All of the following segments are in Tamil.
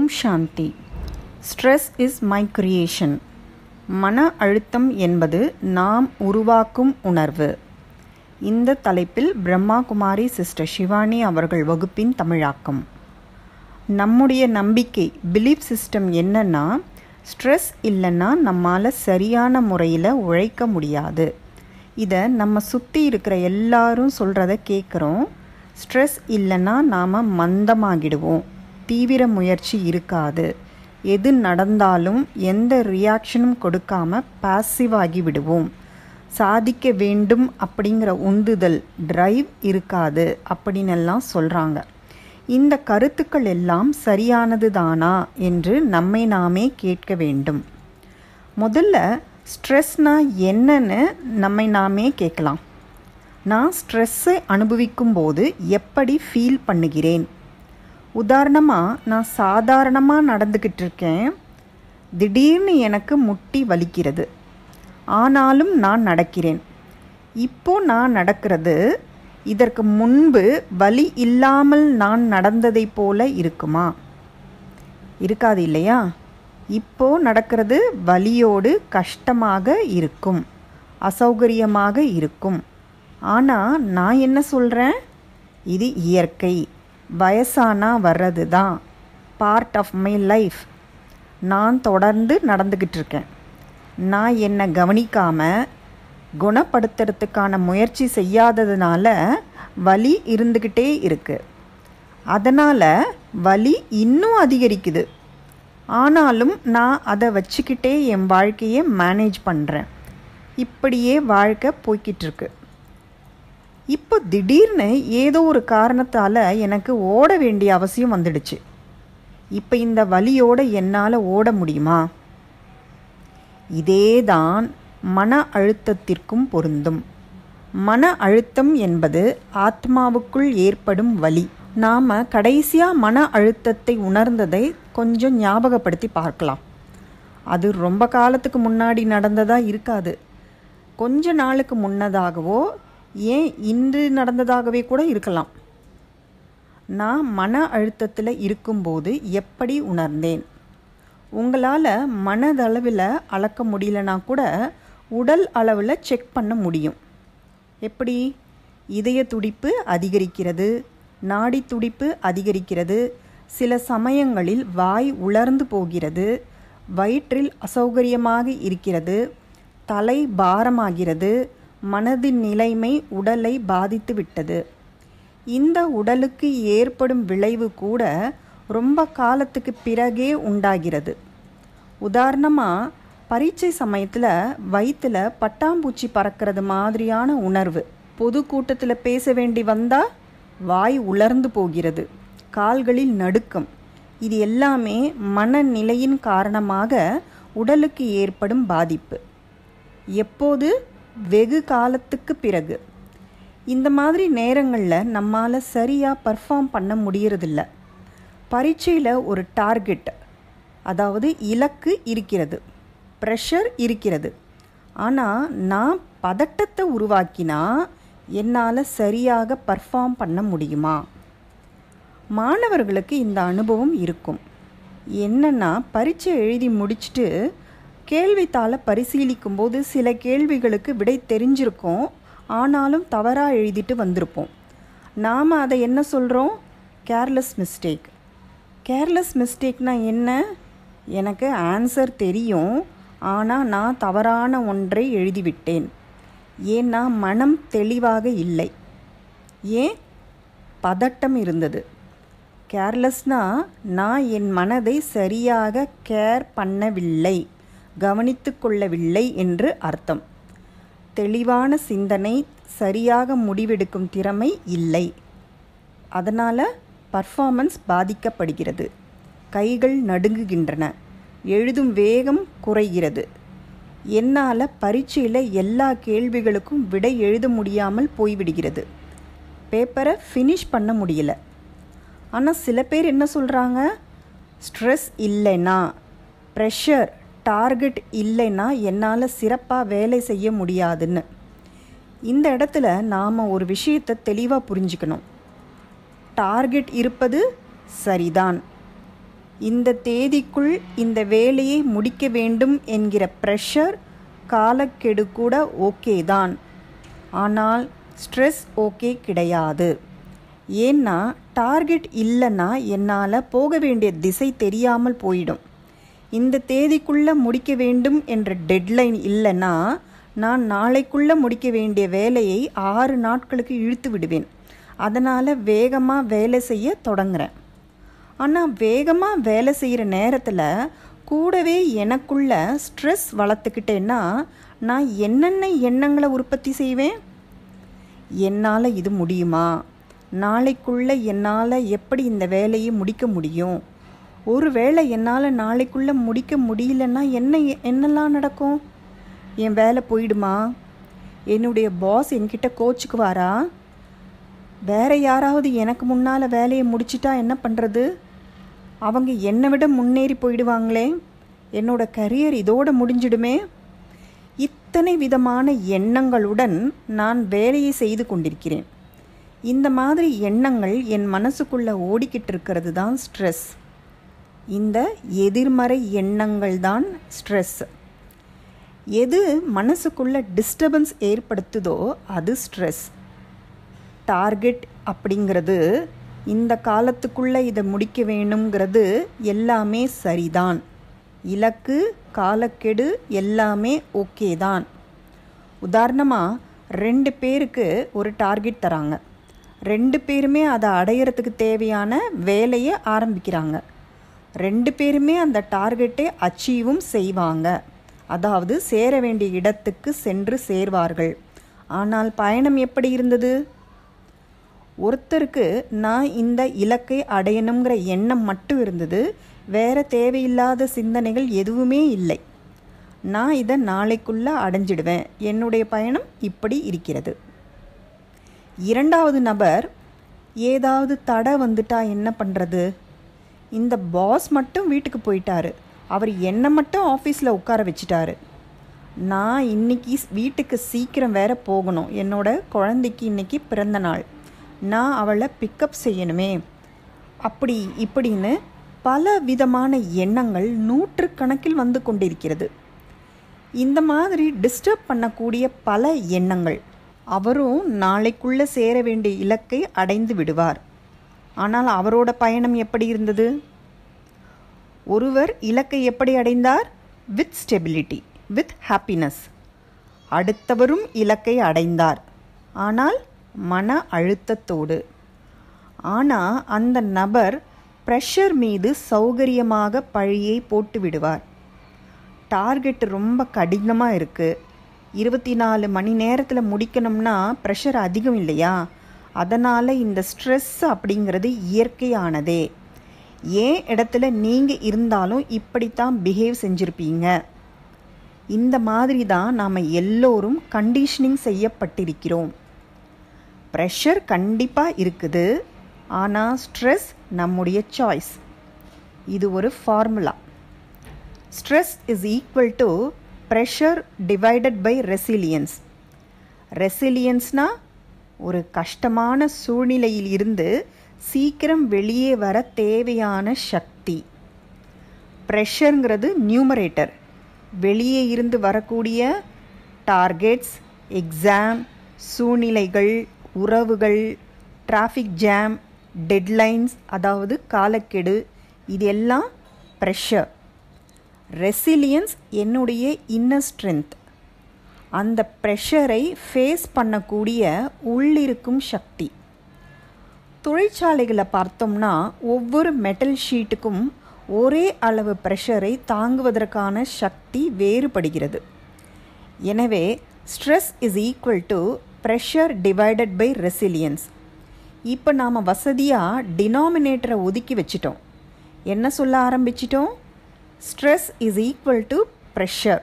Shanti. Stress is my creation. மன அழுத்தம் என்பது நாம் உருவாக்கும் உணர்வு. இந்த தலைப்பில் பிரம்மா குமாரி சிஸ்டர் ஷிவானி அவர்கள் வகுப்பின் தமிழாக்கம். நம்முடைய நம்பிக்கை, பிலீஃப் சிஸ்டம் என்னன்னா, ஸ்ட்ரெஸ் இல்லைன்னா நம்மால் சரியான முறையில் உழைக்க முடியாது. இதை நம்ம சுற்றி இருக்கிற எல்லாரும் சொல்கிறத கேட்குறோம். ஸ்ட்ரெஸ் இல்லைன்னா நாம் மந்தமாகிடுவோம், தீவிர முயற்சி இருக்காது, எது நடந்தாலும் எந்த ரியாக்ஷனும் கொடுக்காமல் பாசிவாகி விடுவோம், சாதிக்க வேண்டும் அப்படிங்கிற உந்துதல், டிரைவ் இருக்காது அப்படின்னெல்லாம் சொல்கிறாங்க. இந்த கருத்துக்கள் எல்லாம் சரியானது தானா என்று நம்மை நாமே கேட்க வேண்டும். முதல்ல ஸ்ட்ரெஸ்னா என்னன்னு நம்மை நாமே கேட்கலாம். நான் ஸ்ட்ரெஸ்ஸை அனுபவிக்கும் போது எப்படி ஃபீல் பண்ணுகிறேன்? உதாரணமாக, நான் சாதாரணமாக நடந்துக்கிட்டு இருக்கேன், திடீர்னு எனக்கு முட்டி வலிக்கிறது, ஆனாலும் நான் நடக்கிறேன். இப்போது நான் நடக்கிறது இதற்கு முன்பு வலி இல்லாமல் நான் நடந்ததை போல இருக்குமா? இருக்காது இல்லையா? இப்போது நடக்கிறது வலியோடு கஷ்டமாக இருக்கும், அசௌகரியமாக இருக்கும். ஆனால் நான் என்ன சொல்கிறேன்? இது இயற்கை, வயசானா வர்றது தான், பார்ட் ஆஃப் மை லைஃப். நான் தொடர்ந்து நடந்துக்கிட்டு இருக்கேன். நான் என்னை கவனிக்காமல் குணப்படுத்துறதுக்கான முயற்சி செய்யாததுனால வலி இருந்துக்கிட்டே இருக்குது. அதனால் வலி இன்னும் அதிகரிக்குது. ஆனாலும் நான் அதை வச்சுக்கிட்டே என் வாழ்க்கையை மேனேஜ் பண்ணுறேன். இப்படியே வாழ்க்கை போய்கிட்டு இருக்கு. இப்போ திடீர்னு ஏதோ ஒரு காரணத்தால் எனக்கு ஓட வேண்டிய அவசியம் வந்துடுச்சு. இப்போ இந்த வலியோடு என்னால் ஓட முடியுமா? இதே தான் மன அழுத்தத்திற்கும் பொருந்தும். மன அழுத்தம் என்பது ஆத்மாவுக்குள் ஏற்படும் வலி. நாம் கடைசியாக மன அழுத்தத்தை உணர்ந்ததை கொஞ்சம் ஞாபகப்படுத்தி பார்க்கலாம். அது ரொம்ப காலத்துக்கு முன்னாடி நடந்ததாக இருக்காது. கொஞ்ச நாளுக்கு முன்னதாகவோ, ஏன் இன்று நடந்ததாகவே கூட இருக்கலாம். நான் மன அழுத்தத்தில் இருக்கும்போது எப்படி உணர்ந்தேன்? உங்களால் மனதளவில் அளக்க முடியலனா கூட உடல் அளவில் செக் பண்ண முடியும். எப்படி? இதய துடிப்பு அதிகரிக்கிறது, நாடி துடிப்பு அதிகரிக்கிறது, சில சமயங்களில் வாய் உலர்ந்து போகிறது, வயிற்றில் அசௌகரியமாக இருக்கிறது, தலை பாரமாகிறது, மனதின் நிலைமை உடலை பாதித்து விட்டது. இந்த உடலுக்கு ஏற்படும் விளைவு கூட ரொம்ப காலத்துக்கு பிறகே உண்டாகிறது. உதாரணமாக, பரீட்சை சமயத்தில் வயிற்றில் பட்டாம்பூச்சி பறக்கிறது மாதிரியான உணர்வு. பொது கூட்டத்தில் பேச வேண்டி வந்தால் வாய் உலர்ந்து போகிறது, கால்களில் நடுக்கம். இது எல்லாமே மனநிலையின் காரணமாக உடலுக்கு ஏற்படும் பாதிப்பு. எப்போது? வெகு காலத்துக்கு பிறகு. இந்த மாதிரி நேரங்களில் நம்மால் சரியாக பர்ஃபார்ம் பண்ண முடியறதில்ல. பரீட்சையில் ஒரு டார்கெட், அதாவது இலக்கு இருக்கிறது, ப்ரெஷர் இருக்கிறது. ஆனால் நான் பதட்டத்தை உருவாக்கினா என்னால் சரியாக பர்ஃபார்ம் பண்ண முடியுமா? மாணவர்களுக்கு இந்த அனுபவம் இருக்கும். என்னென்னா, பரீட்சை எழுதி முடிச்சுட்டு கேள்வித்தாளை பரிசீலிக்கும் போது சில கேள்விகளுக்கு விடை தெரிஞ்சிருக்கும், ஆனாலும் தவறாக எழுதிட்டு வந்திருப்போம். நாம் அதை என்ன சொல்கிறோம்? Careless mistake. கேர்லெஸ் மிஸ்டேக்னால் என்ன? எனக்கு ஆன்சர் தெரியும், ஆனால் நான் தவறான ஒன்றை எழுதிவிட்டேன். ஏன்னா மனம் தெளிவாக இல்லை. ஏன்? பதட்டம் இருந்தது. கேர்லெஸ்னால் நான் என் மனதை சரியாக கேர் பண்ணவில்லை, கவனித்து கொள்ளவில்லை என்று அர்த்தம். தெளிவான சிந்தனை, சரியாக முடிவெடுக்கும் திறமை இல்லை. அதனால் பர்ஃபார்மன்ஸ் பாதிக்கப்படுகிறது. கைகள் நடுங்குகின்றன, எழுதும் வேகம் குறைகிறது. என்னால் பரீட்சையில் எல்லா கேள்விகளுக்கும் விடை எழுத முடியாமல் போய்விடுகிறது. பேப்பரை ஃபினிஷ் பண்ண முடியல. ஆனால் சில பேர் என்ன சொல்கிறாங்க? ஸ்ட்ரெஸ் இல்லைன்னா, ப்ரெஷர், டார்கெட் இல்லைன்னா என்னால் சிறப்பாக வேலை செய்ய முடியாதுன்னு. இந்த இடத்துல நாம் ஒரு விஷயத்தை தெளிவாக புரிஞ்சுக்கணும். டார்கெட் இருப்பது சரிதான், இந்த தேதிக்குள் இந்த வேலையை முடிக்க வேண்டும் என்கிற ப்ரெஷர், காலக்கெடு கூட ஓகே தான். ஆனால் ஸ்ட்ரெஸ் ஓகே கிடையாது. ஏன்னா டார்கெட் இல்லைன்னா என்னால் போக வேண்டிய திசை தெரியாமல் போயிடும். இந்த தேதிக்குள்ளே முடிக்க வேண்டும் என்ற டெட்லைன் இல்லைன்னா நான் நாளைக்குள்ளே முடிக்க வேண்டிய வேலையை 6 நாட்களுக்கு இழுத்து விடுவேன். அதனால் வேகமாக வேலை செய்ய தொடங்குறேன். ஆனால் வேகமாக வேலை செய்கிற நேரத்தில் கூடவே எனக்குள்ள ஸ்ட்ரெஸ் வளர்த்துக்கிட்டேன்னா நான் என்னென்ன எண்ணங்களை உற்பத்தி செய்வேன்? என்னால் இது முடியுமா? நாளைக்குள்ளே என்னால் எப்படி இந்த வேலையை முடிக்க முடியும்? ஒரு வேளை என்னால் நாளைக்குள்ளே முடிக்க முடியலன்னா என்னெல்லாம் நடக்கும்? என் வேலை போயிடுமா? என்னுடைய பாஸ் என்கிட்ட கோச்சுக்குவாரா? வேற யாராவது எனக்கு முன்னால் வேலையை முடிச்சிட்டா என்ன பண்ணுறது? அவங்க என்னை விட முன்னேறி போயிடுவாங்களே, என்னோட கரியர் இதோடு முடிஞ்சிடுமே. இத்தனை விதமான எண்ணங்களுடன் நான் வேலையை செய்து கொண்டிருக்கிறேன். இந்த மாதிரி எண்ணங்கள் என் மனசுக்குள்ளே ஓடிக்கிட்டு இருக்கிறது தான் ஸ்ட்ரெஸ். இந்த எதிர்மறை எண்ணங்கள் தான் ஸ்ட்ரெஸ். எது மனசுக்குள்ளே டிஸ்டர்பன்ஸ் ஏற்படுத்துதோ அது ஸ்ட்ரெஸ். டார்கெட் அப்படிங்கிறது, இந்த காலத்துக்குள்ளே இதை முடிக்க வேணுங்கிறது எல்லாமே சரிதான். இலக்கு, காலக்கெடு எல்லாமே ஓகே தான். உதாரணமாக 2 பேருக்கு ஒரு டார்கெட் தராங்க. 2 பேருமே அதை அடையிறதுக்கு தேவையான வேலையை ஆரம்பிக்கிறாங்க. 2 பேருமே அந்த டார்கெட்டை அச்சீவும் செய்வாங்க. அதாவது சேர வேண்டிய இடத்துக்கு சென்று சேர்வார்கள். ஆனால் பயணம் எப்படி இருந்தது? ஒருத்தருக்கு நான் இந்த இலக்கை அடையணுங்கிற எண்ணம் மட்டும் இருந்தது. வேற தேவையில்லாத சிந்தனைகள் எதுவுமே இல்லை. நான் இதை நாளைக்குள்ளே அடைஞ்சிடுவேன், என்னுடைய பயணம் இப்படி இருக்கிறது. 2வது நபர், ஏதாவது தடை வந்துட்டா என்ன பண்ணுறது? இந்த பாஸ் மட்டும் வீட்டுக்கு போயிட்டாரு, அவர் என்னை மட்டும் ஆஃபீஸில் உட்கார வச்சிட்டாரு. நான் இன்னைக்கு வீட்டுக்கு சீக்கிரம் வேற போகணும். என்னோட குழந்தைக்கு இன்னைக்கு பிறந்த நாள், நான் அவளை பிக்கப் செய்யணுமே. அப்படி இப்படின்னு பல விதமான எண்ணங்கள் 100கணக்கில் வந்து கொண்டிருக்கிறது. இந்த மாதிரி டிஸ்டர்ப் பண்ணக்கூடிய பல எண்ணங்கள். அவரும் நாளைக்குள்ளே சேர வேண்டிய இலக்கை அடைந்து விடுவார். ஆனால் அவரோட பயணம் எப்படி இருந்தது? ஒருவர் இலக்கை எப்படி அடைந்தார்? With stability, with happiness. அடுத்தவரும் இலக்கை அடைந்தார், ஆனால் மன அழுத்தத்தோடு. ஆனால் அந்த நபர் ப்ரெஷர் மீது சௌகரியமாக பழியை போட்டு விடுவார். டார்கெட் ரொம்ப கடினமாக இருக்குது, 24 மணி நேரத்தில் முடிக்கணும்னா ப்ரெஷர் அதிகம் இல்லையா? அதனால் இந்த ஸ்ட்ரெஸ் அப்படிங்கிறது இயற்கையானதே. ஏன் இடத்துல நீங்கள் இருந்தாலும் இப்படித்தான் பிஹேவ் செஞ்சுருப்பீங்க. இந்த மாதிரி தான் நாம் எல்லோரும் கண்டிஷனிங் செய்யப்பட்டிருக்கிறோம். ப்ரெஷர் கண்டிப்பாக இருக்குது, ஆனால் ஸ்ட்ரெஸ் நம்முடைய சாய்ஸ். இது ஒரு formula. Stress is equal to pressure divided by resilience. ரெசிலியன்ஸ்னால் ஒரு கஷ்டமான சூழ்நிலையில் இருந்து சீக்கிரம் வெளியே வர தேவையான சக்தி. ப்ரெஷருங்கிறது நியூமரேட்டர். வெளியே இருந்து வரக்கூடிய டார்கெட்ஸ், எக்ஸாம், சூழ்நிலைகள், உறவுகள், டிராஃபிக் ஜாம், டெட்லைன்ஸ் அதாவது காலக்கெடு, இது எல்லாம் ப்ரெஷர். ரெசிலியன்ஸ் என்னுடைய இன்னர் ஸ்ட்ரென்த். அந்த ப்ரெஷரை ஃபேஸ் பண்ணக்கூடிய உள்ளிருக்கும் சக்தி. தொழிற்சாலைகளை பார்த்தோம்னா ஒவ்வொரு மெட்டல் ஷீட்டுக்கும் ஒரே அளவு ப்ரெஷரை தாங்குவதற்கான சக்தி வேறுபடுகிறது. எனவே stress is equal to pressure divided by resilience. இப்போ நாம் வசதியாக டினாமினேட்டரை ஒதுக்கி வச்சிட்டோம். என்ன சொல்ல ஆரம்பிச்சிட்டோம்? Stress is equal to pressure.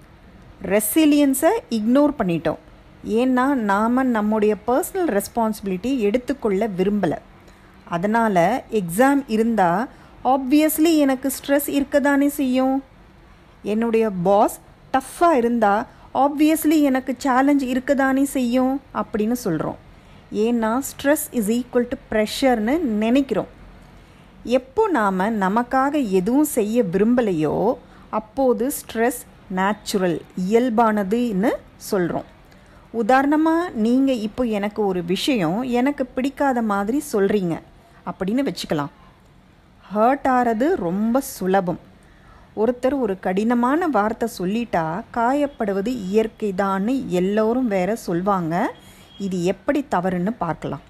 ரெசிலியன்ஸை இக்னோர் பண்ணிட்டோம். ஏன்னா நாம் நம்முடைய பர்சனல் ரெஸ்பான்சிபிலிட்டி எடுத்துக்கொள்ள விரும்பலை. அதனால் எக்ஸாம் இருந்தால் ஆப்வியஸ்லி எனக்கு ஸ்ட்ரெஸ் இருக்க தானே செய்யும். என்னுடைய பாஸ் டஃப்பாக இருந்தால் ஆப்வியஸ்லி எனக்கு சேலஞ்ச் இருக்க தானே செய்யும் அப்படின்னு சொல்கிறோம். ஏன்னா ஸ்ட்ரெஸ் இஸ் ஈக்குவல் டு ப்ரெஷர்னு நினைக்கிறோம். எப்போ நாம் நமக்காக எதுவும் செய்ய விரும்பலையோ அப்போது ஸ்ட்ரெஸ் நேச்சுரல், இயல்பானதுன்னு சொல்கிறோம். உதாரணமாக நீங்கள் இப்போ எனக்கு ஒரு விஷயம் எனக்கு பிடிக்காத மாதிரி சொல்கிறீங்க அப்படின்னு வச்சுக்கலாம். ஹர்ட் ஆகிறது ரொம்ப சுலபம். ஒருத்தர் ஒரு கடினமான வார்த்தை சொல்லிட்டா காயப்படுவது இயற்கை தான்னு எல்லோரும் வேற சொல்வாங்க. இது எப்படி தவறுன்னு பார்க்கலாம்.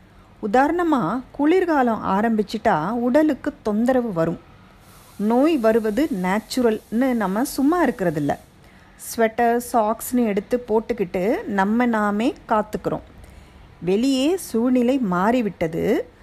உதாரணமாக குளிர்காலம் ஆரம்பிச்சிட்டா உடலுக்கு தொந்தரவு வரும். நோய் வருவது நேச்சுரல்னு நம்ம சும்மா இருக்கிறதில்ல. ஸ்வெட்டர் சாக்ஸ்னு எடுத்து போட்டுக்கிட்டு நாமே காத்துக்கிறோம். வெளியே சூழ்நிலை மாறிவிட்டது.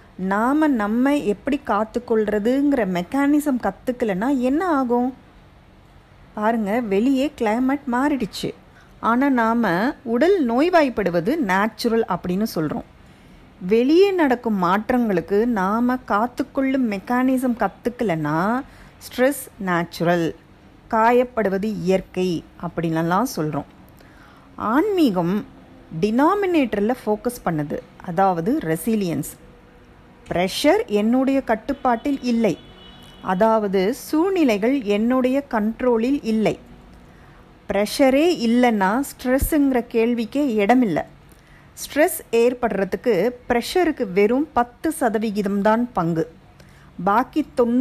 நம்ம எப்படி காத்துக்கொள்றதுங்கிற மெக்கானிசம் கற்றுக்கலைன்னா என்ன ஆகும்? பாருங்கள், வெளியே கிளைமேட் மாறிடுச்சு, ஆனால் நாம் உடல் நோய்வாய்ப்படுவது நேச்சுரல் அப்படின்னு சொல்கிறோம். வெளியே நடக்கும் மாற்றங்களுக்கு நாம் காத்துக்கொள்ளும் மெக்கானிசம் கற்றுக்கலைன்னா ஸ்ட்ரெஸ் நேச்சுரல், காயப்படுவது இயற்கை அப்படின்லாம் சொல்கிறோம். ஆன்மீகம் டினாமினேட்டரில் ஃபோக்கஸ் பண்ணுது, அதாவது ரெசிலியன்ஸ். ப்ரெஷர் என்னுடைய கட்டுப்பாட்டில் இல்லை, அதாவது சூழ்நிலைகள் என்னுடைய கண்ட்ரோலில் இல்லை. ப்ரெஷரே இல்லைன்னா ஸ்ட்ரெஸ்ஸுங்கிற கேள்விக்கே இடமில்லை. ஸ்ட்ரெஸ் ஏற்படுறதுக்கு ப்ரெஷருக்கு வெறும் 10% தான் பங்கு. பாக்கி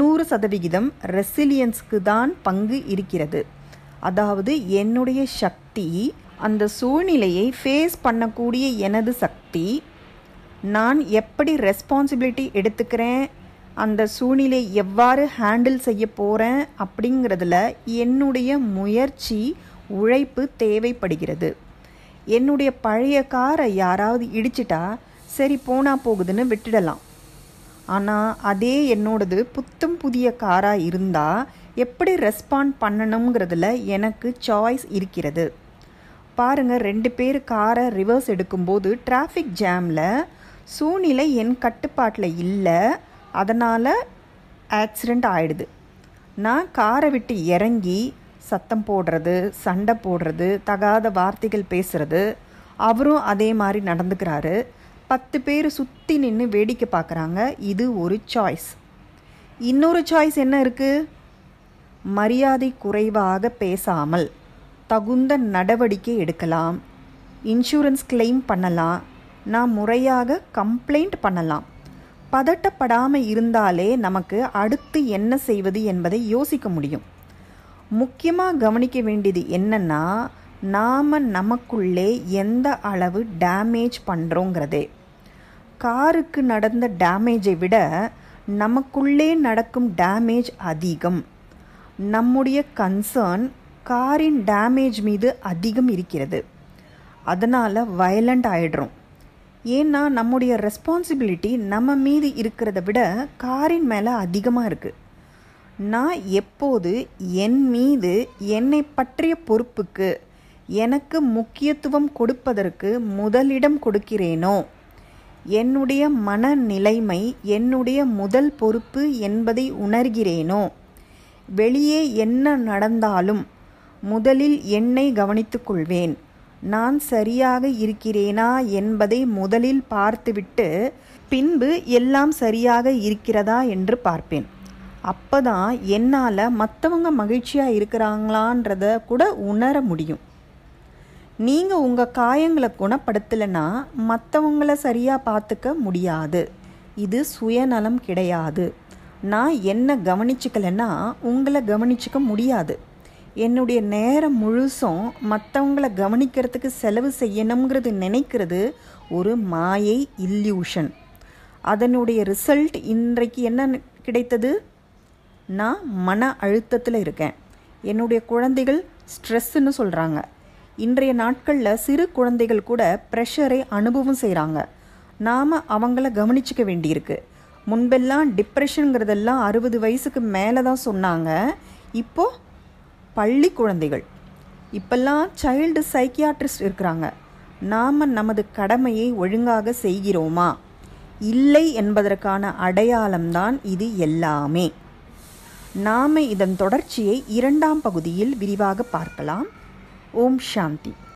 90% ரெசிலியன்ஸுக்கு தான் பங்கு இருக்கிறது. அதாவது என்னுடைய சக்தி, அந்த சூழ்நிலையை ஃபேஸ் பண்ணக்கூடிய எனது சக்தி, நான் எப்படி ரெஸ்பான்சிபிலிட்டி எடுத்துக்கிறேன், அந்த சூழ்நிலை எவ்வாறு ஹேண்டில் செய்ய போகிறேன் அப்படிங்கிறதுல என்னுடைய முயற்சி, உழைப்பு தேவைப்படுகிறது. என்னுடைய பழைய காரை யாராவது இடிச்சிட்டா சரி போனால் போகுதுன்னு விட்டுடலாம். ஆனால் அதே என்னோடது புத்தம் புதிய காராக இருந்தால் எப்படி ரெஸ்பாண்ட் பண்ணணுங்கிறதுல எனக்கு சாய்ஸ் இருக்கிறது. பாருங்கள், 2 பேர் காரை ரிவர்ஸ் எடுக்கும்போது டிராஃபிக் ஜாமில் சூழ்நிலை என் கட்டுப்பாட்டில் இல்லை, அதனால் ஆக்சிடெண்ட் ஆகிடுது. நான் காரை விட்டு இறங்கி சத்தம் போடுறது, சண்டை போடுறது, தகாத வார்த்தைகள் பேசுகிறது. அவரும் அதே மாதிரி நடந்துக்கிறாரு. 10 பேர் சுற்றி நின்று வேடிக்கை பார்க்குறாங்க. இது ஒரு சாய்ஸ். இன்னொரு சாய்ஸ் என்ன இருக்குது? மரியாதை குறைவாக பேசாமல் தகுந்த நடவடிக்கை எடுக்கலாம், இன்சூரன்ஸ் கிளைம் பண்ணலாம், நான் முறையாக கம்ப்ளைண்ட் பண்ணலாம். பதட்டப்படாமல் இருந்தாலே நமக்கு அடுத்து என்ன செய்வது என்பதை யோசிக்க முடியும். முக்கியமாக கவனிக்க வேண்டியது என்னன்னா, நாம் நமக்குள்ளே எந்த அளவு டேமேஜ் பண்ணுறோங்கிறதே. காருக்கு நடந்த டேமேஜை விட நமக்குள்ளே நடக்கும் டேமேஜ் அதிகம். நம்முடைய கன்சர்ன் காரின் டேமேஜ் மீது அதிகம் இருக்கிறது. அதனால் வயலண்ட் ஆகிடுறோம். ஏன்னா நம்முடைய ரெஸ்பான்சிபிலிட்டி நம்ம மீது இருக்கிறத விட காரின் மேலே அதிகமாக இருக்குது. நான் எப்போது என் மீது என்னை பற்றிய பொறுப்புக்கு எனக்கு முக்கியத்துவம் கொடுப்பதற்கு முதலிடம் கொடுக்கிறேனோ, என்னுடைய மனநிலைமை என்னுடைய முதல் பொறுப்பு என்பதை உணர்கிறேனோ, வெளியே என்ன நடந்தாலும் முதலில் என்னை கவனித்துக் கொள்வேன், நான் சரியாக இருக்கிறேனா என்பதை முதலில் பார்த்துவிட்டு பின்பு எல்லாம் சரியாக இருக்கிறதா என்று பார்ப்பேன். அப்போ தான் என்னால் மற்றவங்க மகிழ்ச்சியாக இருக்கிறாங்களான்றத கூட உணர முடியும். நீங்கள் உங்கள் காயங்களை குணப்படுத்தலைன்னா மற்றவங்கள சரியாக பார்த்துக்க முடியாது. இது சுயநலம் கிடையாது. நான் என்ன கவனிச்சிக்கலைன்னா உங்களை கவனிச்சிக்க முடியாது. என்னுடைய நேரம் முழுசும் மற்றவங்கள கவனிக்கிறதுக்கு செலவு செய்யணுங்கிறது நினைக்கிறது ஒரு மாயை, இல்யூஷன். அதனுடைய ரிசல்ட் இன்றைக்கு என்ன கிடைத்தது? நான் மன அழுத்தத்தில் இருக்கேன். என்னுடைய குழந்தைகள் ஸ்ட்ரெஸ்ஸுன்னு சொல்கிறாங்க. இன்றைய நாட்களில் சிறு குழந்தைகள் கூட ப்ரெஷரை அனுபவம் செய்கிறாங்க. நாம் அவங்கள கவனிச்சிக்க வேண்டியிருக்கு. முன்பெல்லாம் டிப்ரெஷனுங்கிறதெல்லாம் 60 வயசுக்கு மேலே தான் சொன்னாங்க. இப்போது பள்ளி குழந்தைகள், இப்பெல்லாம் சைல்டு சைக்கியாட்ரிஸ்ட் இருக்கிறாங்க. நாம் நமது கடமையை ஒழுங்காக செய்கிறோமா இல்லை என்பதற்கான அடையாளம்தான் இது எல்லாமே. நாம் இதன் தொடர்ச்சியை 2ஆம் பகுதியில் விரிவாக பார்க்கலாம். ஓம் சாந்தி.